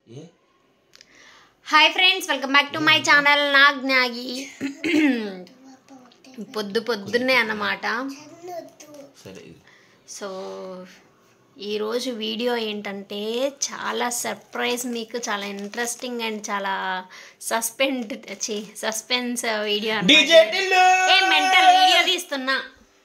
Hi friends welcome back to my channel नागnyagi పొద్దు పొద్దున్నే అన్నమాట. సో ఈరోజు వీడియో ఏంటంటే చాలా సర్ప్రైజ్, మీకు చాలా ఇంట్రెస్టింగ్ అండ్ చాలా సస్పెన్స్ వీడియో ఏ మెంటల్ వీడియో తీస్తున్నా.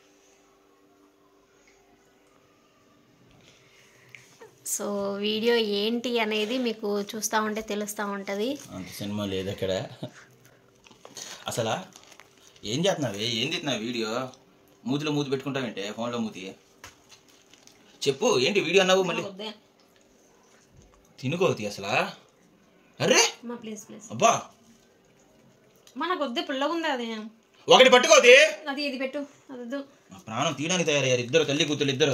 సో వీడియో ఏంటి అనేది మీకు చూస్తూ ఉంటే తెలుస్తూ ఉంటుంది. అంత సినిమా లేదు అక్కడ. అసలు ఏం చేస్తున్నావే, ఏం తీస్తున్నావు వీడియో? మూతిలో మూతి పెట్టుకుంటావేంటే, ఫోన్లో మూతి చెప్పు. ఏంటి వీడియో అన్నావు మళ్ళీ? తినుకోతి అసలు. అరే ప్లీజ్ ప్లీజ్ అబ్బా, మనకు వద్దే పుల్లగా ఉంది. అది ఒకటి పట్టుకోతి, అది ఇది పెట్టు. అది ప్రాణం తీయడానికి తయారయ్యారు ఇద్దరు, తల్లి కూతురు ఇద్దరు.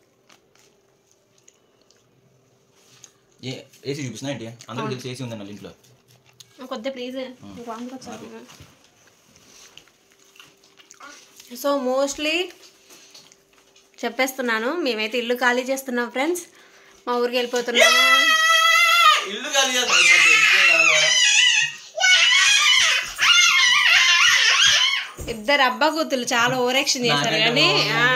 ఏసీ చూపిస్తున్నా ఏంటి? అందరూ తెలిసి ఏసీ ఉందన్న ఇంట్లో. కొద్ది ప్లీజ్. సో మోస్ట్లీ చెప్పేస్తున్నాను, మేమైతే ఇల్లు ఖాళీ చేస్తున్నాం ఫ్రెండ్స్. మా ఊరికి వెళ్ళిపోతున్నాము. ఇల్లు ఖాళీ ఇద్దరు అబ్బా కూతురు చాలా ఓవరాక్షన్ చేశారు కానీ.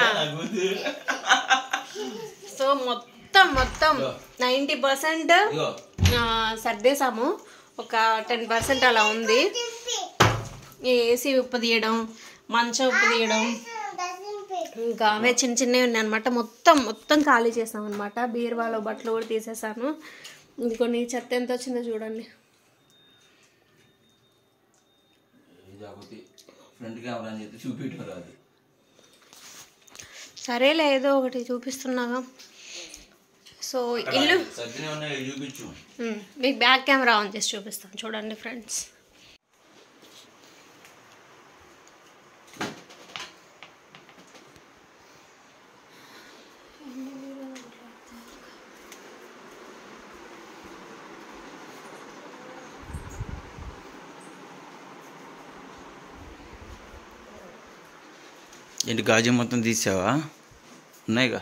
సో మొత్తం 90% సర్దేశాము. ఒక 10% అలా ఉంది. ఏసీ ఉప్పు తీయడం, మంచం ఉప్పు తీయడం, ఇంకా అవే చిన్న చిన్నవి ఉన్నాయి అనమాట. మొత్తం ఖాళీ చేసాం అనమాట. బీరువాలో బట్టలు కూడా తీసేసాను. ఇంకొన్ని చెత్త ఎంత వచ్చిందో చూడండి. సరేలే ఏదో ఒకటి చూపిస్తున్నాగా. సో ఇల్లు మీకు బ్యాక్ కెమెరా ఆన్ చేసి చూపిస్తాను చూడండి ఫ్రెండ్స్. ఏంటి గాజు మొత్తం తీసావా? ఉన్నాయిగా.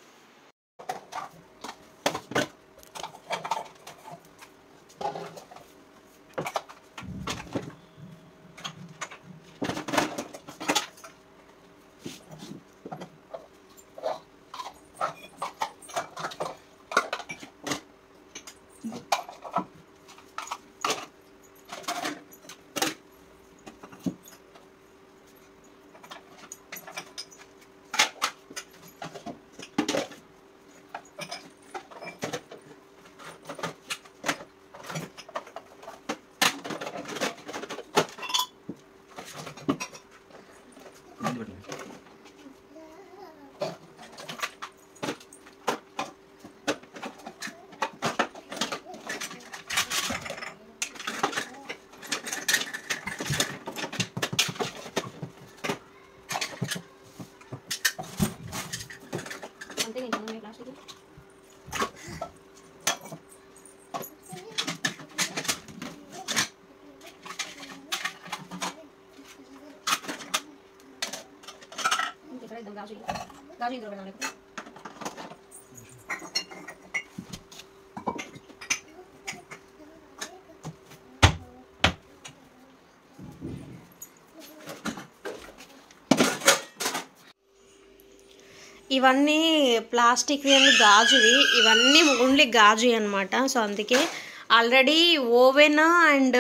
ఇవన్నీ ప్లాస్టిక్ గాజువి, ఇవన్నీ ఓన్లీ గాజు అనమాట. సో అందుకే ఆల్రెడీ ఓవెన్ అండ్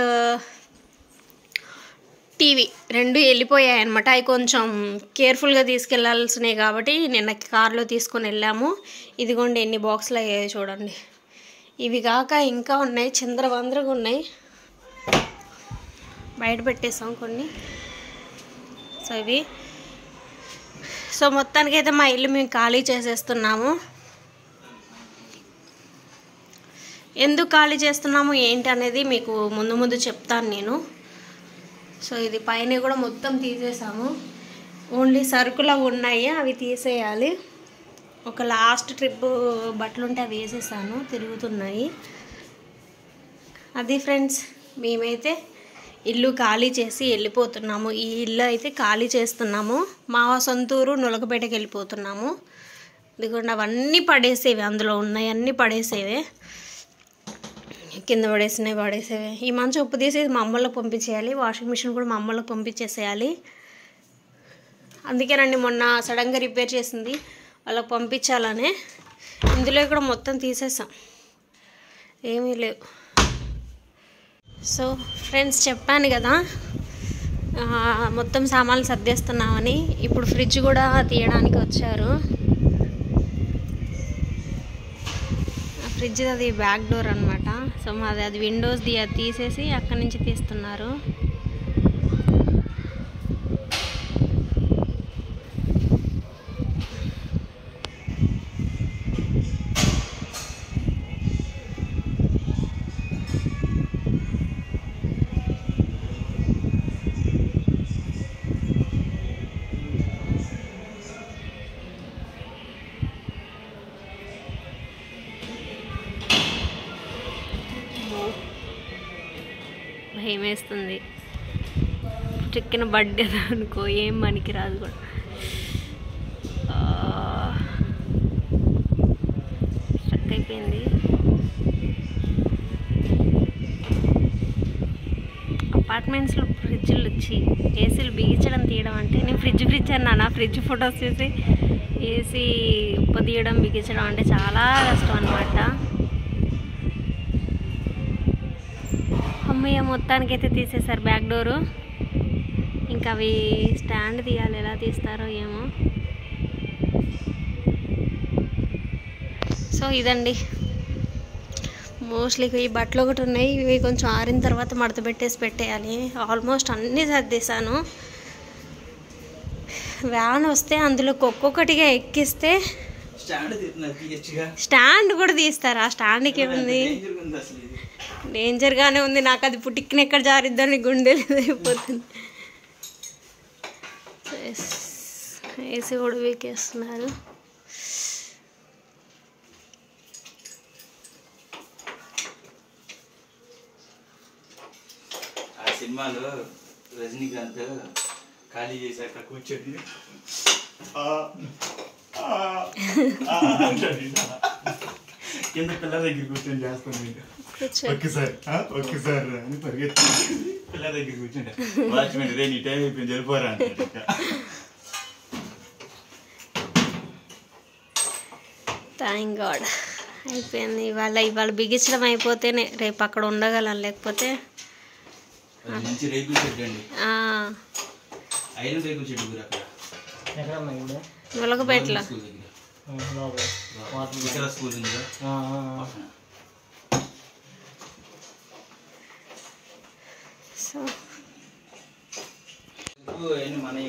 టీవీ రెండు వెళ్ళిపోయాయి అనమాట. అవి కొంచెం కేర్ఫుల్గా తీసుకెళ్లాల్సినవి కాబట్టి నిన్న కార్లో తీసుకొని వెళ్ళాము. ఇదిగోండి ఎన్ని బాక్సులు అయ్యాయో చూడండి. ఇవి కాక ఇంకా ఉన్నాయి, చిందరవందరగా ఉన్నాయి. బయట పెట్టేసాం కొన్ని. సో ఇవి. సో మొత్తానికైతే మా ఇల్లు మేము ఖాళీ చేసేస్తున్నాము. ఎందుకు ఖాళీ చేస్తున్నాము ఏంటి అనేది మీకు ముందు చెప్తాను నేను. సో ఇది పైన కూడా మొత్తం తీసేసాము. ఓన్లీ సరుకులు ఉన్నాయి, అవి తీసేయాలి. ఒక లాస్ట్ ట్రిప్ బట్టలు ఉంటే అవి వేసేసాను, తిరుగుతున్నాయి. అది ఫ్రెండ్స్, మేమైతే ఇల్లు ఖాళీ చేసి వెళ్ళిపోతున్నాము. ఈ ఇల్లు అయితే ఖాళీ చేస్తున్నాము. మా సొంతూరు నులకపేటకి వెళ్ళిపోతున్నాము. ఇదిగోండి అవన్నీ పడేసేవి, అందులో ఉన్నాయి అన్నీ పడేసేవే. కింద పడేసేవి. ఈ మంచం ఉప్పు తీసి మా అమ్మలకు పంపించేయాలి. వాషింగ్ మిషన్ కూడా మా అమ్మలకు పంపించేసేయాలి. అందుకేనండి మొన్న సడన్గా రిపేర్ చేసింది, వాళ్ళకి పంపించాలనే. ఇందులో కూడా మొత్తం తీసేసాం, ఏమీ లేవు. సో ఫ్రెండ్స్, చెప్పాను కదా మొత్తం సామాన్లు సర్దేస్తున్నామని. ఇప్పుడు ఫ్రిడ్జ్ కూడా తీయడానికి వచ్చారు. ఫ్రిడ్జ్ అది బ్యాక్ డోర్ అనమాట. సో మాది అది విండోస్ తీసేసి అక్కడి నుంచి తీస్తున్నారు. భయం వేస్తుంది, చిక్కిన బడ్డీ అనుకో, ఏం మనకి రాదు కూడా. స్ట్రక్ అయిపోయింది. అపార్ట్మెంట్స్లో ఫ్రిడ్జ్లు వచ్చి ఏసీలు బిగించడం తీయడం అంటే, నేను ఫ్రిడ్జ్ అన్నానా, ఫ్రిడ్జ్ ఫొటోస్ చూసి ఏసీ ఉప్పు తీయడం బిగించడం అంటే చాలా కష్టం అనమాట. అమ్మయ్య, మొత్తానికైతే తీసేశారు బ్యాక్ డోరు. ఇంకా అవి స్టాండ్ తీయాలి, ఎలా తీస్తారో ఏమో. సో ఇదండి, మోస్ట్లీ ఈ బట్టలు ఒకటి ఉన్నాయి, ఇవి కొంచెం ఆరిన తర్వాత మడత పెట్టేయాలి. ఆల్మోస్ట్ అన్నీ సర్దేశాను. వ్యాన్ వస్తే అందులోకి ఒక్కొక్కటిగా ఎక్కిస్తే స్టాండ్ కూడా తీస్తారా? స్టాండ్కి ఏముంది, డేంజర్గానే ఉంది. నాకు అది పుట్టిక్కిన ఎక్కడ జారిద్దని గుండె అయిపోతుంది. ఏసీ కూడా వీకేస్తున్నారు. ఆ సినిమాలో రజనీకాంత్ ఖాళీ చేశాక కూర్చొని కింద పిల్లల దగ్గర కూర్చొని చేస్తాను. ఒక్కసారి అని పరిగెత్తి పిల్లల దగ్గర కూర్చుంటే వాచ్మెన్ రే నీ టైం అయిపోయింది వెళ్ళిపోరా అంటే. థ్యాంక్ గాడ్ అయిపోయింది. ఇవాళ బిగించడం అయిపోతేనే రేపు అక్కడ ఉండగలం, లేకపోతే మంచి రేకుల చెట్టు అండి, ఐరన్ రేకుల చెట్టు అక్కడ ములగపేటలో స్కూల్ ఉంది కదా. సో మన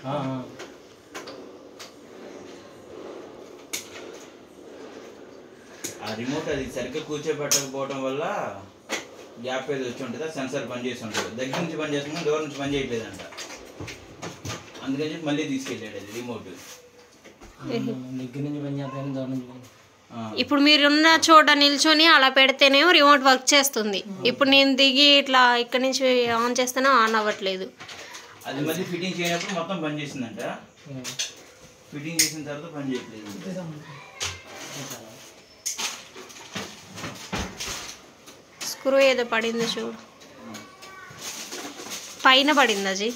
ఆ రిమోట్ అది సరిగ్గా కూర్చోబెట్టకపోవడం వల్ల గ్యాప్ ఏది వచ్చి ఉంటుంది, సెన్సార్ పని చేసి ఉంటుంది. దగ్గర నుంచి పని చేస్తున్నాం, దూరం నుంచి పని చేయట్లేదంట. అందుకని చెప్పి మళ్ళీ తీసుకెళ్ళాడు అది రిమోట్. దగ్గర నుంచి పని చేస్తాను, దూరం నుంచి. ఇప్పుడు మీరున్న చోట నిల్చొని అలా పెడితేనేమో రిమోట్ వర్క్ చేస్తుంది. ఇప్పుడు నేను దిగి ఇట్లా ఇక్కడ నుంచి ఆన్ చేస్తేనే ఆన్ అవ్వట్లేదు. అది మళ్ళీ ఫిట్టింగ్ చేయనప్పుడు మొత్తం పని చేసిందంట, ఫిట్టింగ్ చేసిన తర్వాత పని చేయట్లేదు. స్క్రూ ఏదో పడింది చూడు, పైన పడింది అది.